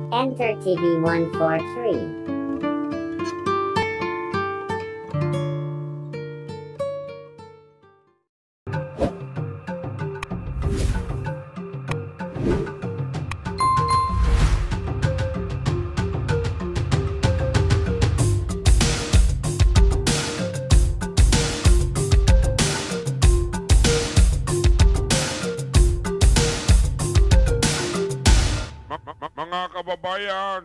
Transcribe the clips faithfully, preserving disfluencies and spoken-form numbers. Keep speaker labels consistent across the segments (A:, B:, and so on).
A: Enter T V one four three.
B: Mga kababayan,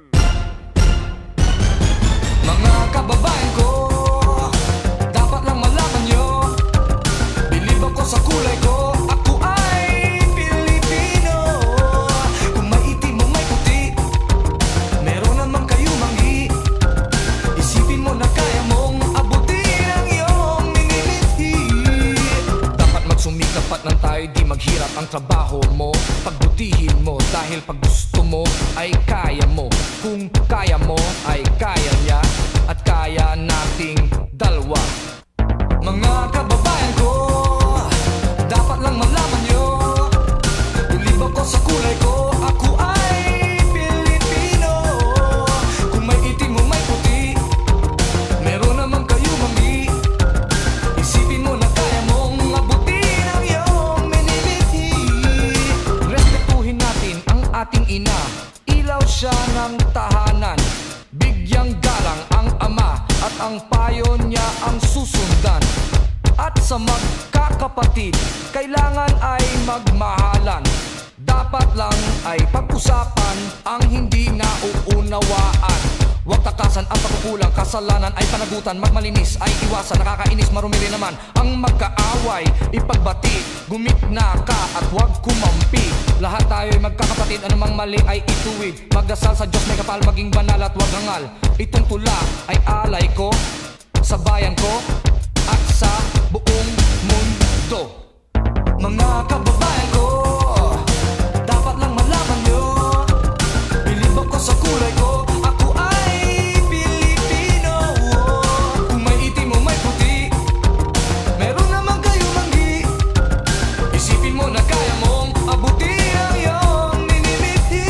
C: mga kababayan ko, dapat lang malaman nyo, bilib ako sa kulay ko, ako ay Pilipino. Kung may itim o may puti, meron naman kayo manggi. Isipin mo na kaya mong abutin ang iyong minimithi. Dapat magsumikap at nang tayo di maghirap ang trabaho mo. Pagbutihin mo dahil pag gusto mo ay kaya mo. Kung kaya mo ay kaya niya at kaya nating dalawa. Mga kababayan ko, dapat lang malaman nyo, bilib ako sa kulay ko, ako ay Pilipino. Kung may itim o may puti, meron naman kayo manggi. Isipin mo na kaya mong abutin ang iyong minimithi. Respetuhin natin ang ating ina, ilaw siya ng tahanan. Bigyang galang ang ama at ang payo niya ang susundan. At sa magkakapatid, kailangan ay magmahalan. Dapat lang ay pag-usapan ang hindi nauunawaan. Huwag takasan ang pagkukulang, kasalanan ay panagutan. Magmalinis ay iwasan, nakakainis marumi rin naman ang magkaaway. Ipagbati, gumitna ka at huwag kumampi. Lahat tayo ay magkakapatid, anumang mali ay ituwid. Magdasal sa Diyos may kapal, maging banal at huwag hangal. Itong tula ay alay ko sa bayan ko at sa buong mundo. Mga kababayan ko, dapat lang malaman nyo, bilib ako sa kulay ko, ako ay Pilipino. Kung may itim o may puti, meron naman kayo manggi. Isipin mo na kaya mong abutin ang iyong minimithi.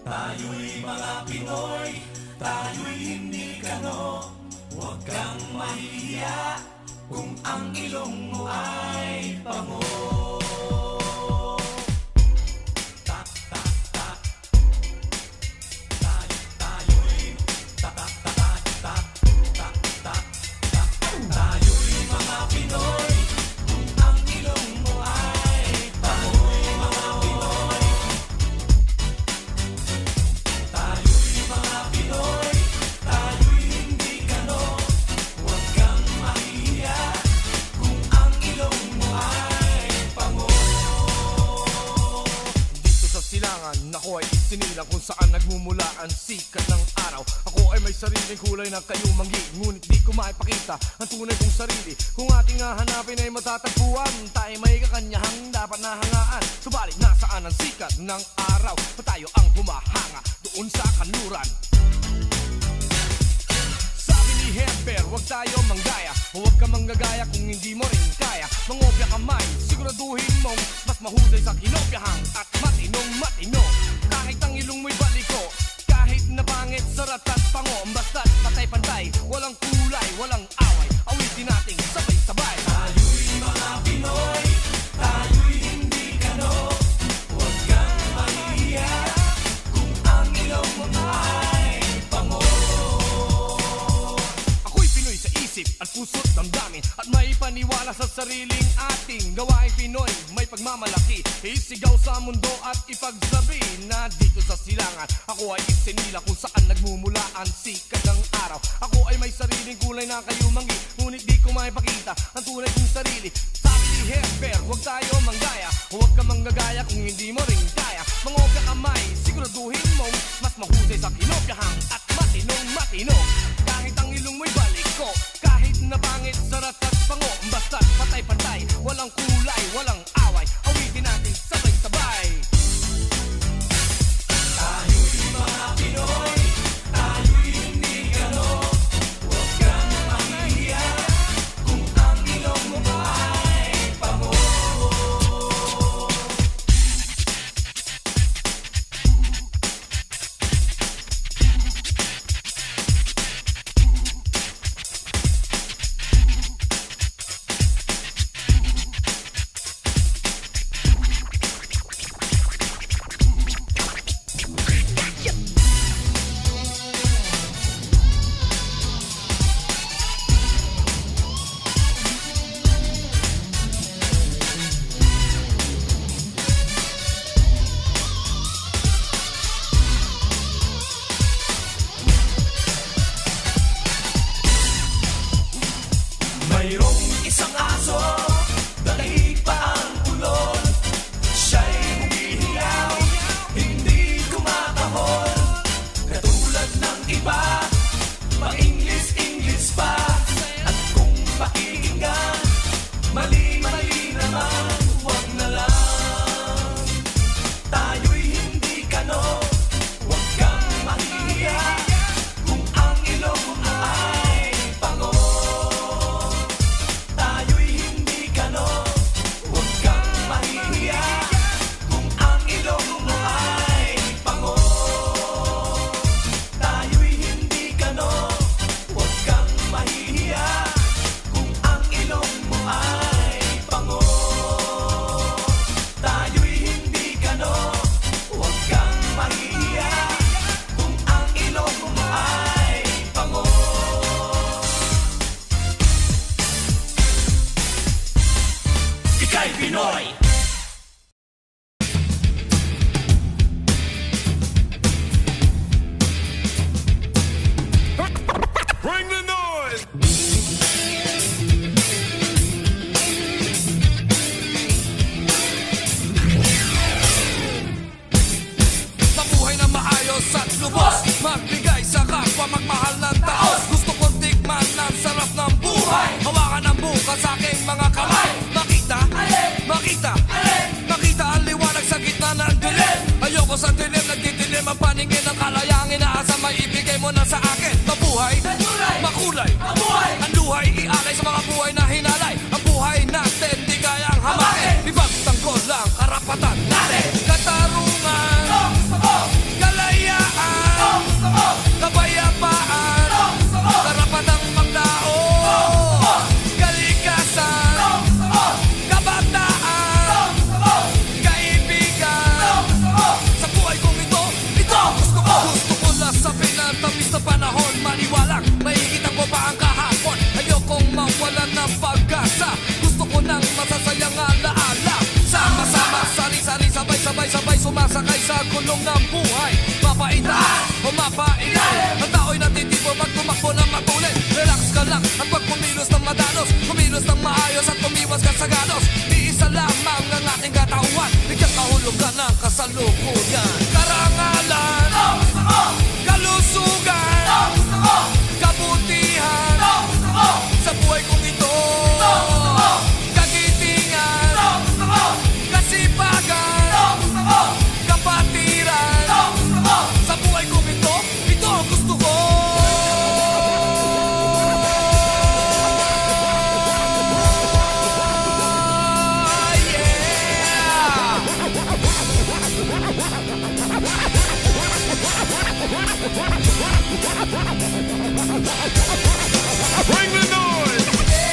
C: Tayo'y mga Pinoy, tayo'y hindi kano. Huwag kang mahihiya kung ang ilong mo ay pango.
D: Ako ay isinilang kung saan nagmumula ang sikat ng araw. Ako ay may sariling kulay na kayo manggi, ngunit di ko maipakita ang tunay kong sarili. Kung ating hahanapin ay matatagpuan, tayo may kakanyahang dapat nahangaan. Subalit nasaan ang sikat ng araw? Pa tayo ang humahanga doon sa kanluran. Sabi ni Hemper, huwag tayo manggaya, huwag ka manggagaya kung hindi mo rin kaya. Mangopya ka man, siguraduhin mong mas mahusay sa kinopyahan at matinong matino. Kahit ang ilong mo'y baliko, kahit na pangit, sarat at pango, basta't patay-pantay, walang kulay, walang away, awitin nating sabay-sabay.
C: Tayo'y mga Pinoy, tayo'y hindi kano. Huwag kang mahihiya kung ang ilong mo ay pango.
D: Ako'y Pinoy sa isip at puso't damdamin, at may paniwala sa sariling ating gawaing Pinoy. May pagmamalaki, isigaw sa mundo at ipagsabi na dito sa silangan ako ay isinila kung saan nagmumula ang sikat ng araw. Ako ay may sariling kulay na kayo manggi, ngunit di ko maipakita ang tunay kong sarili. Sabi ni Hemper, huwag tayo manggaya, huwag ka manggagaya kung hindi mo rin kaya. Mangopya kamay, siguraduhin mong mas mahusay sa kinopyahan at matinong matino. Kahit ang ilong mo'y balik ko, kahit na pangit, sarat at pango, basta't patay-pantay, walang kulay, walang away, awitin natin sabay-sabay.
C: Tayo'y mga Pinoy, tayo'y hindi kano. Huwag kang mahihiya kung ang ilong mo ay pango. Mayroong isang aso, daig pa ang ulol. Siya'y humihiyaw, hindi kumakahol. Katulad ng iba, pa-English-English pa. At kung pakikinggan, mali-mali naman, huwag na lang. Tayo'y hindi kano, huwag kang mahihiya kung ang ilong mo ay pango. Tayo'y hindi kano, huwag kang mahihiya kung ang ilong mo ay pango. Tayo'y hindi kano, huwag kang mahihiya kung ang ilong mo ay pango. Tayo'y hindi kano, huwag kang mahihiya kung ang ilong mo ay pango. Ika'y Pinoy!
B: Bring the noise!
C: Mabuhay na maayos at lubos, magbigay sa kapwa, magmahal ng taos. Gusto kong tikman ang sarap ng buhay, hawakan ang bukas sa aking mga kamay. Makita, makita, makita ang liwanag sa gitna ng dilim. Ayoko sa dilim, nagdidilim ang paningin ng kalayang inaasa may ibigay mo na sa akin. Mabuhay, makulay, ang luhay ialay sa mga buhay na hinalay. Ang buhay natin di kayang hamakin, ipagtanggol lang karapatan natin. Katarungan, kalay sa gulong ng buhay. Mapaitan o mapailan, ang tao'y natitibo pag tumakbo na magulit. Relax ka lang at pag kumilos ng madalos, kumilos ng maayos at tumiwas ka sa galos. Di isa lamang ang ating katawan, bigyan kahulugan ng kasalukuyan. Karangalan, kalusugan, kabutihan sa buhay kong ito. Kagitingan, kasipagan, kapatiran sa buhay kong ito. Ito ang gusto ko.
B: Bring the noise!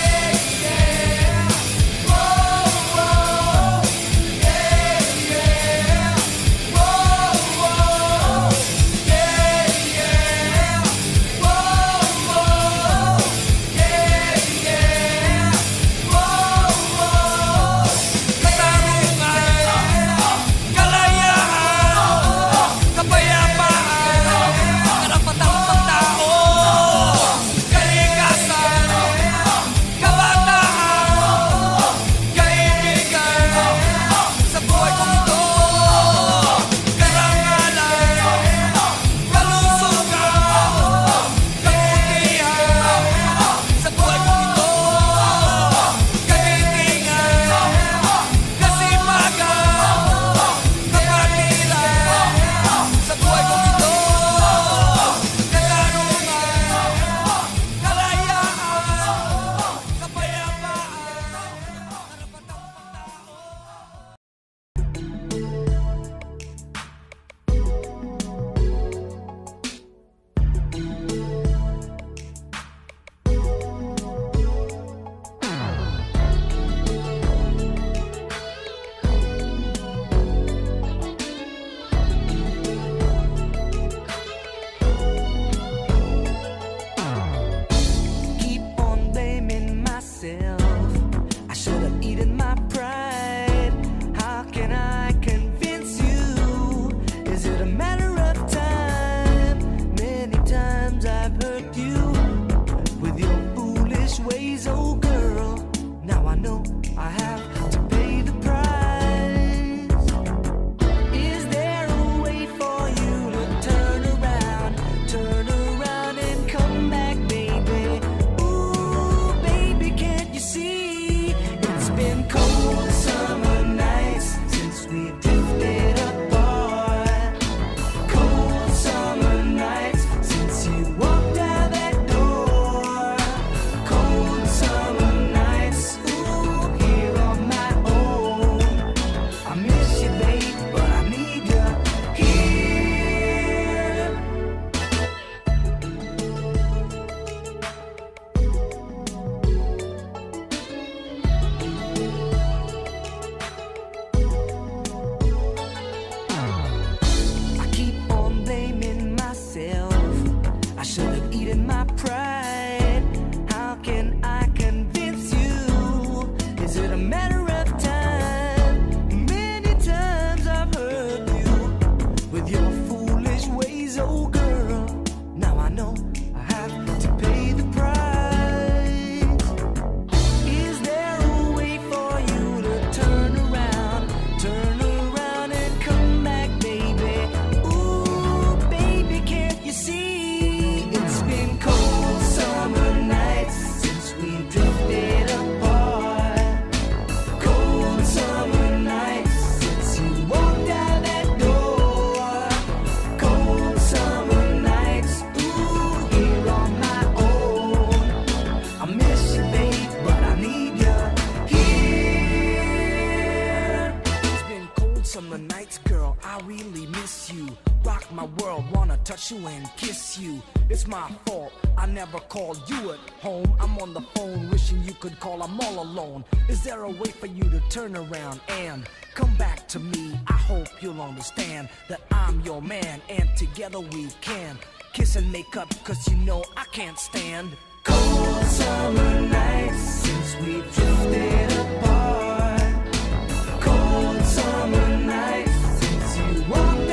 C: touch you and kiss you. It's my fault, I never called you at home. I'm on the phone wishing you could call, I'm all alone. Is there a way for you to turn around and come back to me? I hope you'll understand that I'm your man, and together we can kiss and make up, cause you know I can't stand cold summer nights since we've drifted apart. Cold summer nights since you walked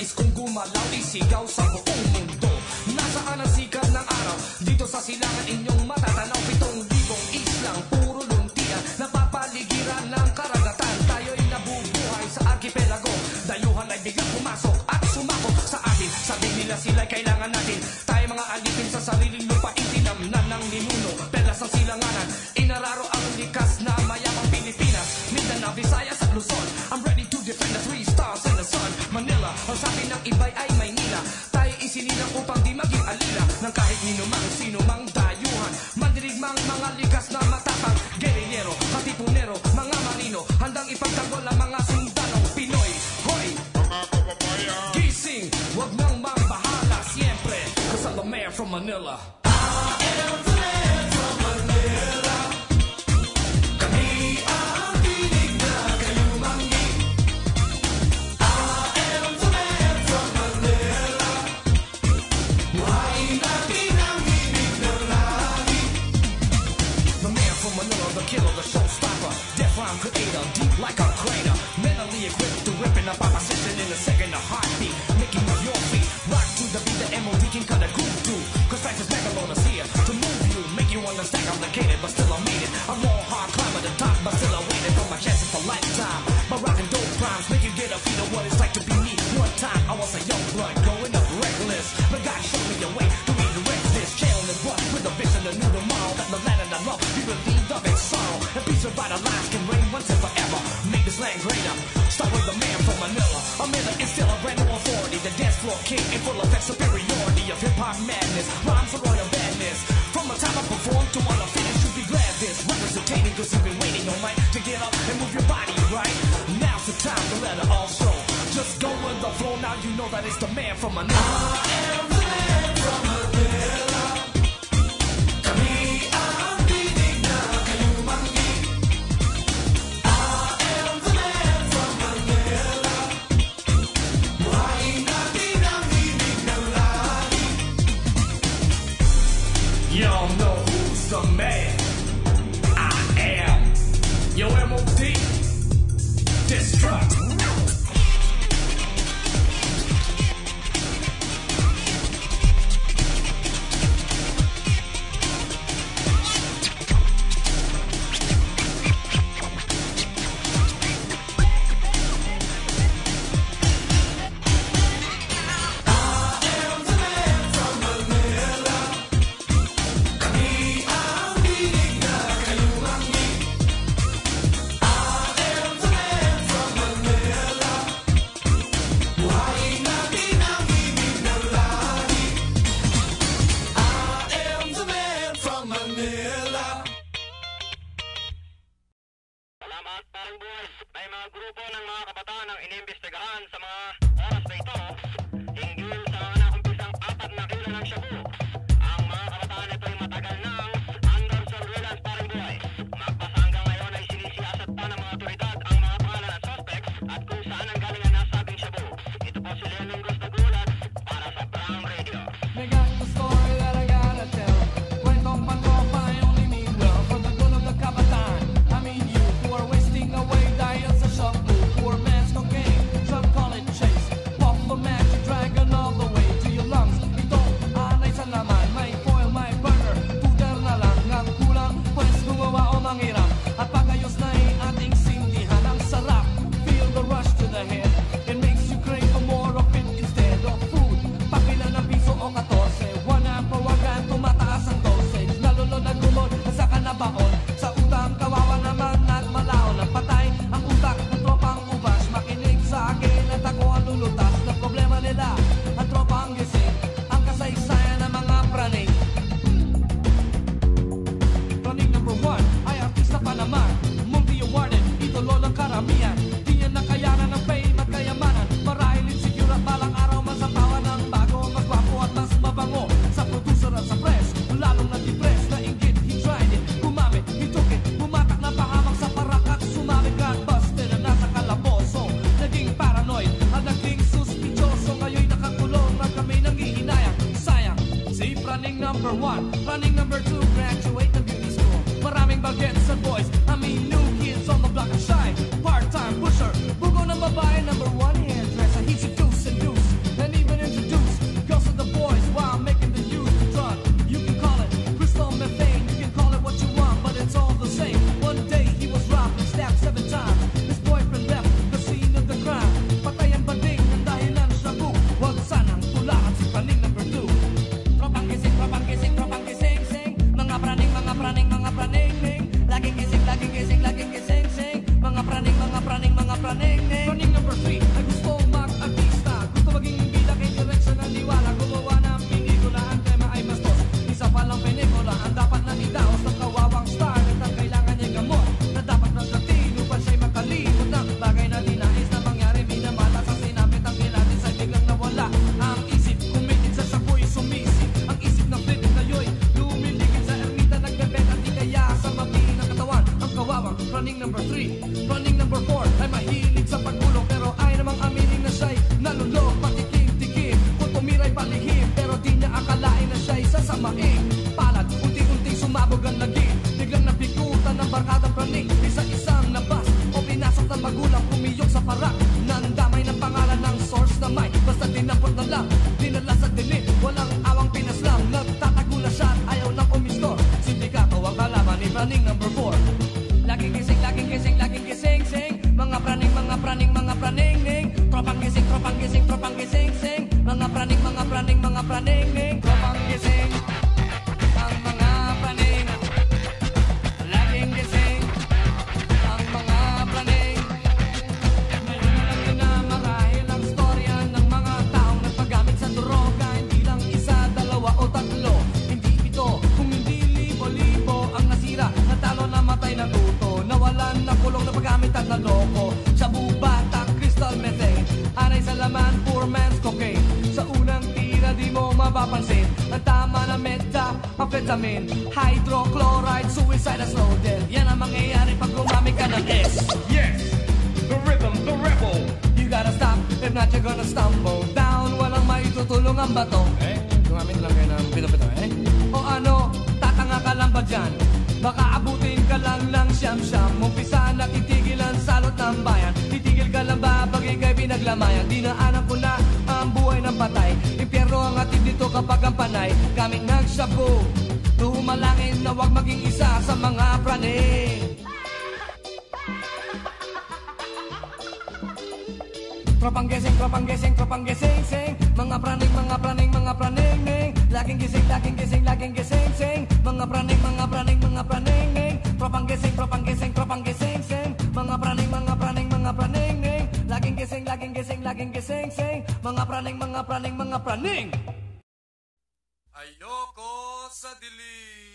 C: nais kong gumalaw, isigaw sa buong mundo. Nasaan ang sikat ng araw? Dito sa silangan inyong matatanaw. Pitong libong islang, puro luntian, napapaligiran ng karagatan. Tayo'y nabubuhay sa archipelago. Dayuhan ay biglang pumasok at sumako sa atin. Sabi nila sila'y kailangan natin. Tayo mga alipin sa sariling lupa, itinamnan ng ninuno. Pelas ang silanganan, inararo ang likas na mayamang Pilipinas. Mindanao, Visayas at Luzon, I'm ready to defend the three stars in the sun. Manila, ang sabi ng iba'y ay Maynila. Tayo isinilang upang di maging alila ng kahit ninumang sino mang dayuhan. Mandirigmang mga likas na matapang guerrillero, katipunero, mga marino, handang ipagtanggol ang mga sundanong Pinoy. Hoy!
B: Mga kababayan,
C: Gising, wag nang mambahala siempre, cause I'm the man from Manila. Killer, the showstopper, death rhyme creator, deep like a crater, mentally equipped to rip in a position in a second, a heartbeat, making up your feet, rock to the beat, the M O D can cut a groove too, cause life is Megalodon's here to move you, make you understand complicated, but still I made it. I'm more hard climb at the top, but still I waited for my chances for lifetime. My rockin' dope rhymes make you get a feel of what it's like to be me. One time I was a young blood, growing up reckless, but God showed me a way to redirect this, killing the butt with a vision, a new tomorrow, that the land and I love, we believed of its sorrow, and peace of right lives can reign once and forever, make this land greater. Start with the man from Manila, a minute is still a brand new authority, the dance floor king in full effect superiority of hip-hop madness, rhymes for royal badness, from the time I perform to all I finish, you'll be glad this, representing cause you've been waiting all night to get up and move your body right, now's the time to let it all show, just go with the flow, now you know that it's the man from Manila. I am the man from Manila. Y'all know who's the man. I am your M O D Destruct.
E: Salamat, parang boys. May mga grupo ng mga kabataan ang inimbestigahan sa mga oras na ito hinggil sa mga nakumpisang apat na kilo ng shabu. Ang mga kabataan ito ay matagal nang under surveillance, parang boys. Magpasa hanggang ngayon ay sinisiyasat pa ng mga otoridad ang mga pangalan at suspects at kung saan ang galing ang nasabing shabu. Ito po si Leon Lingos Nagulat para sa Brown Radio.
C: They got the story that I gotta tell. Kwentong pantropa ay only mean well. From the goal of the kabataan, I mean you who are wasting away dahil sa shabu. Poor man's cocaine, some call it chase. Pop the magic dragon all the way to your lungs. Ito, anay sa laman, may foil, may burner. Tuder na lang ang kulang, pues gumawa o manghiram. At pagayos na ay ating sindihan. Ang sarap, feel the rush to the head. It makes you crave for more of it instead of food. Pakilan ng piso o katorse, wana pawagan, tumataas ang dosage. Nalunod na gumod, sa kanabaon. Sa utang, kawawa naman at malaon. Ang patay, ang utak ng tropang ubas. Makinig sa akin at ako ang lulutas. Na problema nila, ang tropang gising. Ang kasaysayan ng mga praning. Praning number one, ay artista pa naman. Multi-awarded, idolo ng karamihan. Di niya nakayanan ng fame at kayamanan. Marahil insecure at balang araw masapawan ng bago. Mas gwapo at mas mabango. Sa producer at sa press, lalong na-depress. Nainggit, he tried it, gumamit, he took it. Bumatak na pahamang sa parakak. Sumamit, got busted na nasa kalaboso. Naging paranoid at naging suspicioso. Ngayon'y nakakulong na kami nangihinayang. Sayang, si Praning number one, Praning number two, graduate ng beauty school. Maraming bagets at boys, I mean new kids on the block and shy. Part-time pusher, bugo ng babae, number one hairdresser. He seduce, seduce, na lang, dinala sa dilim, walang awang pinaslang. Nagtatago na siya at ayaw nang umiskor. Sindikato ang kalaban ni praning number four. Laging gising, laging gising, laging gising, sing. Mga praning, mga praning, mga praning, ning. Tropang gising, tropang gising, tropang gising, sing. Mga praning, mga praning, mga praning, ning. Tropang gising, ang mga praning. Laging gising, ang mga praning. Ngayon alam nyo na marahil ang storya ng mga taong nagpagamit sa droga. Hindi lang isa, dalawa o tatlo. Hindi ito, kung hindi libo-libo ang nasira. Natalo, namatay, natuto. Nawalan, nakulong, napagamit at naloko. Shabu, batak, crystal methane. Aray sa laman, poor man's cocaine. Sa unang tira di mo mapapansin ang tama na methamphetamine, hydrochloride, suicide at slow death. Yan ang mangyayari pag gumamit ka ng S.
B: Yes, the rhythm, the rebel.
C: You gotta stop, if not you're gonna stumble down. Walang maitutulong ang bato. Eh, gumamit lang kayo ng pito-pito eh. O ano, tatanga ka lang ba dyan? Baka abutin ka lang ng siyam-siyam. Umpisa na itigil ang salot ng bayan. Titigil ka lang ba pag ikay pinaglamayan? Dinaanan ko na ang buhay ng patay. Impyerno ang atid dito kapag ang panay gamit ng shabu. Tumalangin na wag maging isa sa mga praning. Tropang gising, tropang gising, tropang gising, sing. Mga praning, mga praning, mga praning, ning. Laging gising, laging gising, laging gising, sing. Mga praning, mga praning, mga praning, ning. Tropang gising, tropang gising, tropang gising, sing. Mga praning, mga praning, mga praning, ning. Laging gising, laging gising, laging gising, sing. Mga praning, mga praning, mga praning.
D: Ayoko sa dilim.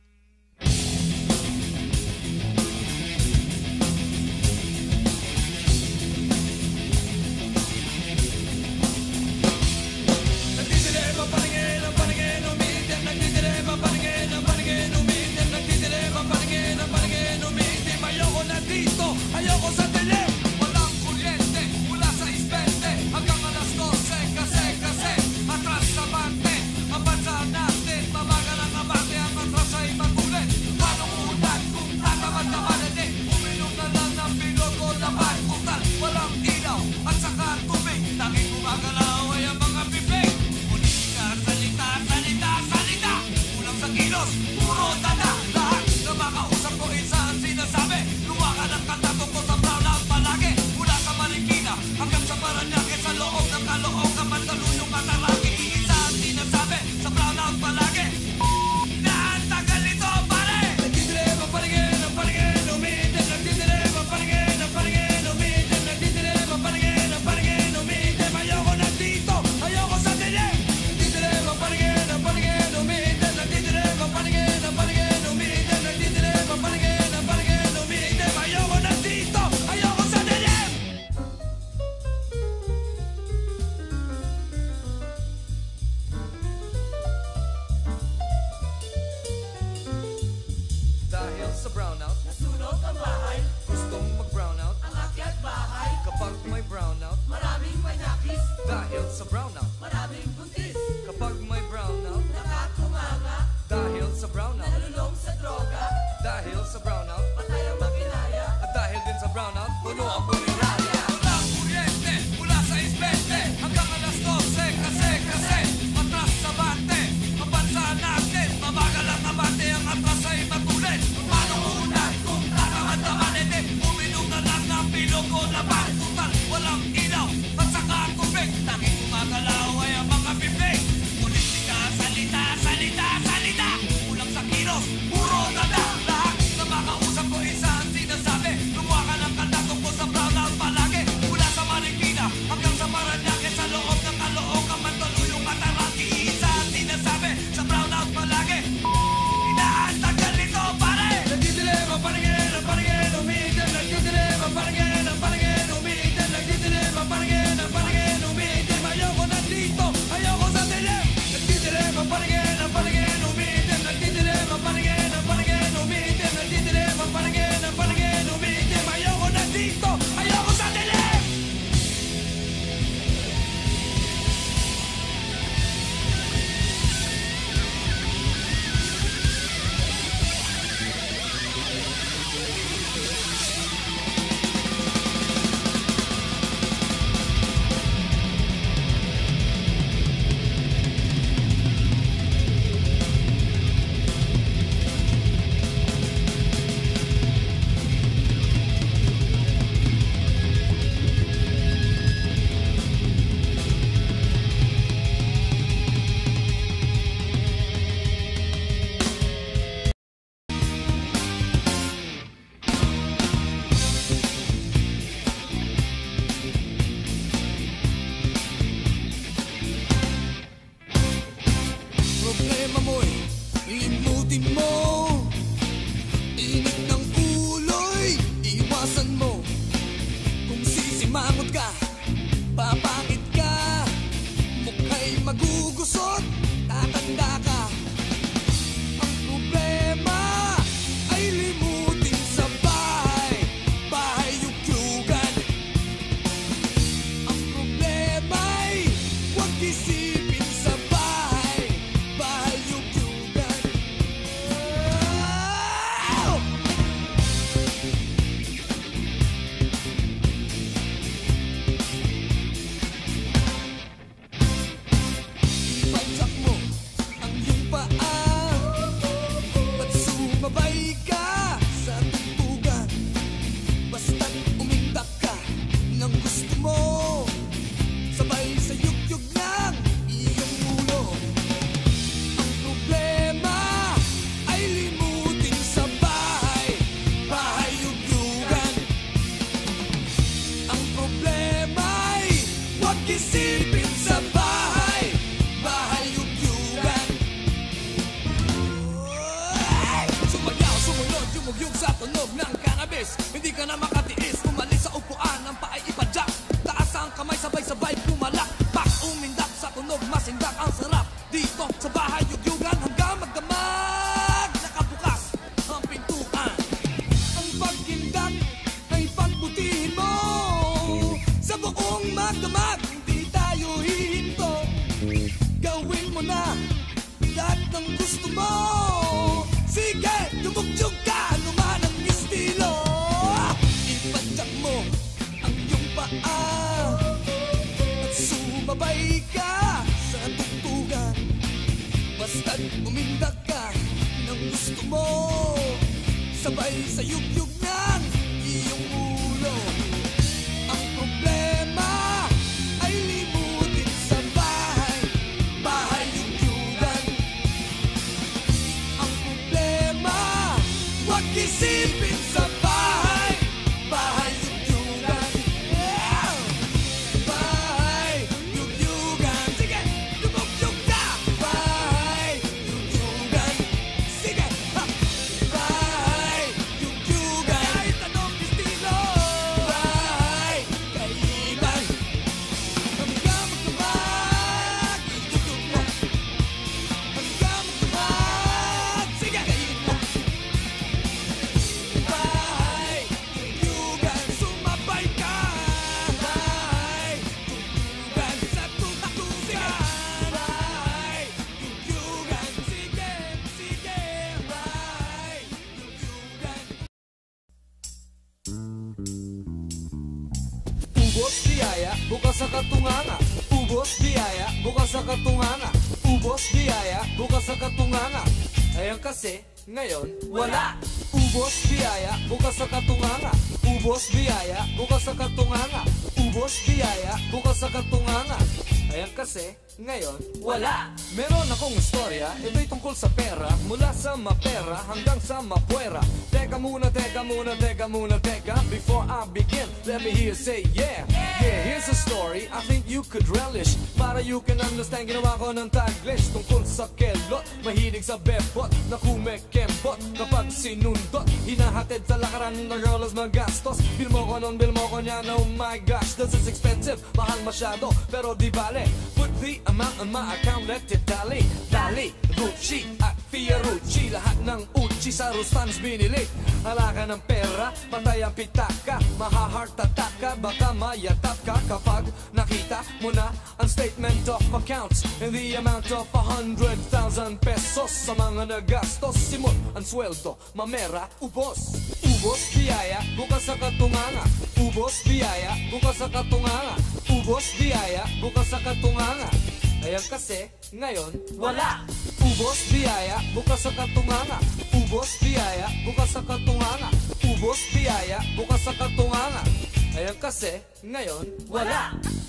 C: Nagdidilim ang paningin, ang paningin, umiitim. Nagdidilim ang paningin, ang paningin, umiitim. Nagdidilim ang paningin, ang paningin, umiitim. Ayoko na dito, ayoko sa dilim. Walang kuryente, mula sa isbente hanggang alas dose, kasi, kasi atras sa bante, ang bansa natin, mabagal ang abante, ang atras ay magulit. Paano ulan kung tatamad na malete? Uminom na lang ng bilog o laban, kutal, walang ilaw at saka tubig. Tanging gumagalaw ay ang mga bibig. Politika, salita, salita, salita. Kulang sa kilos, puro tanda. Lahat na makausap ko isa ang sinasabi. Luwakan ang kanta tungkol sa brown out palagi. Mula sa Marikina hanggang sa Paranaque, sa loob ng Caloocan, Mandaluyong at Tarlac. Iisa ang sinasabi sa brown out palagi. Naantagal ito, pare! Nagdidilim ang paningin, ang paningin, umiitim. Nagdidilim ang paningin, ang paningin, umiitim. Nagdidilim ang paningin, ang paningin, umiitim. Ayoko na dito, ayoko sa dilim. Nagdidilim ang paningin, ang paningin, umiitim. Nagdidilim ang paningin, ang paningin, umiitim. Nagdidilim ang paningin, ang paningin, umiitim. Ayoko na dito, ayoko sa dilim. Dahil sa brownout,
F: Nasunog ang bahay,
C: gustong mag-brownout.
F: ang akyat bahay,
C: Kapag may brownout,
F: maraming manakis,
C: dahil sa brownout.
F: maraming buntis,
C: Kapag may brownout,
F: nakatunganga,
C: dahil sa brownout.
F: nalulong sa droga,
C: Dahil sa brownout,
F: patay ang makinaya,
C: at dahil din sa brownout, puno ang punerarya. Walang kuryente, mula sa isbente hanggang alas dose, kasi, kasi atras sa bante, ang bansa natin, mabagal ang abante, ang atras ay magulit. Paano ulan kung tatamad na malete? Uminom na lang ng bilog o laban, kutal, walang ilaw at saka tubig. Tanging gumagalaw ay ang mga magugusot, tatanda ka. Ang problema ay limutin sa bahay, bahay yugyugan. Ang problema ay huwag isipin sa bahay, bahay yugyugan. Oh! Ipagsak mo ang iyong paa at sumabay ka sa tugtugan. Basta't umindak ka ng gusto mo, sabay sa yugyug ng iyong ulo. Ang problema ay limutin sa bahay, bahay yugyugan. Ang problema ay huwag isipin sa bahay, bahay yugyugan. Ay! Sumayaw, sumunod, yumugyug sa tunog ng cannabis. Hindi ka na makatiis, umalis sa upuan, ang paay ipadyak. Taas ang kamay, sabay-sabay pumalak. Pak, umindak sa tunog, masindak ang sarap. Dito sa bahay yugyugan hanggang magdamag. Nakabukas ang pintuan. Ang pagkindak ay pagbutihin mo. Sa buong magdamag, hindi tayo hihinto. Gawin mo na lahat ng gusto mo. Sige, tumugyog ka, ano man ang estilo. Ipadyak mo ang iyong paa at sumabay ka sa tugtugan. Basta't umindak ka ng gusto mo, sabay sa yugyug ng iyong ulo. Ang problema ay limutin sa bahay, bahay yugyugan. Ang problema, huwag isipin sa bahay, bahay yugyugan. Yeah! Bahay yugyugan. Sige, tumugyog ka. Bahay yugyugan. Sige, ha! Bahay yugyugan. Kahit anong estilo. Bahay kaiban. Hanggang magdamag, yugyug mo. Hanggang magdamag, sige, kainin mo. Bahay yugyugan, sumabay ka. Bahay yugyugan, sa tutatugan. Bahay yugyugan, sige, sige. Bahay yugyugan. Ubos biyaya, bukas sa katunganga. Ubos biyaya, bukas sa katunganga. Ubos biyaya, bukas sa katunganga. Ayan kasi, ngayon, wala. Ubos biyaya, bukas sa katunganga. Ubos biyaya, bukas sa katunganga. Ubos biyaya, bukas sa katunganga. Ayan kasi, ngayon, wala. Meron akong istorya, ito'y tungkol sa pera. Mula sa mapera hanggang sa mapuera. Teka muna, teka muna, teka muna, teka. Before I begin, let me hear you say yeah. Yeah, here's a story I think you could relish. Para you can understand, ginawa ko ng taglish. Tungkol sa kelot, mahilig sa bebot. Na kumekembot kapag sinundot. Hinahatid sa lakaran ng girls magastos. Bil mo ko nun, bil mo ko niyan, oh my gosh. This is expensive, mahal masyado, pero di bale. Put the amount on my account, let it tally. Dali, Gucci at Fiorucci. Lahat ng uchi sa Rustans binili. Hala ka ng pera, patay ang pitaka. Maha-heart attack ka, baka mayatap ka. Kapag nakita mo na ang statement of accounts in the amount of a hundred thousand pesos. Sa mga nagastos, simot ang sweldo, mamera, ubos. Ubos biyaya, bukas sa katunganga. Ubos biyaya, bukas sa katunganga. Ubos biyaya, bukas sa katunganga. Ayan kasi, ngayon, wala. Ubos biyaya, bukas sa katunganga. Ubos biyaya, bukas sa katunganga. Ubos biyaya, bukas sa katunganga. Ayan kasi, ngayon, wala.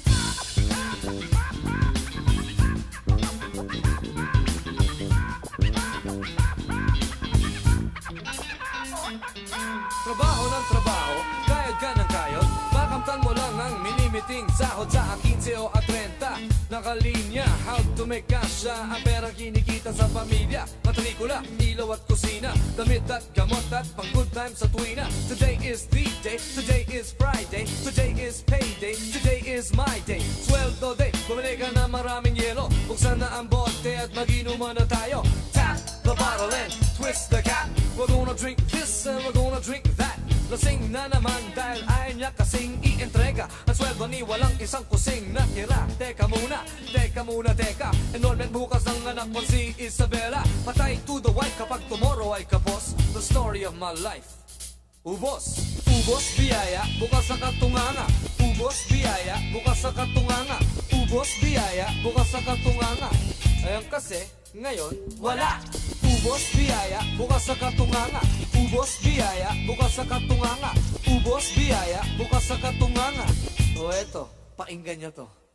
C: Trabaho ng trabaho, kayod ka ng kayod. Makamtan mo lang ang minimiting sahod sa fifteen o thirty. Nakalinya, how to make cash. Ang pera kinikita sa pamilya. Matrikula, ilaw at kusina. Damit at gamot at pang good time sa tuwina. Today is the day, today is Friday. Today is payday, today is my day. Sweldo day, Bumili ka na maraming yelo, buksan na ang bote at mag-inuman na tayo. Tap the bottle and twist the cap. We're gonna drink this and we're gonna drink that. Lasing na naman dahil ayaw niya kasing i-entrega ang sweldo ni walang isang kusing natira. Teka muna, teka muna, teka. Enrollment bukas ang anak mo si Isabela. Patay to the white kapag tomorrow ay kapos. The story of my life. Ubos, ubos biyaya, bukas sa katunganga. Ubos biyaya, bukas sa katunganga. Ubos biyaya, bukas sa katunganga. Ayan kasi, ngayon, wala. Ubos biyaya, bukas sa katunganga. Ubos biyaya, bukas sa katunganga. Ubos biyaya, bukas sa katunganga. O eto, painggan nyo to.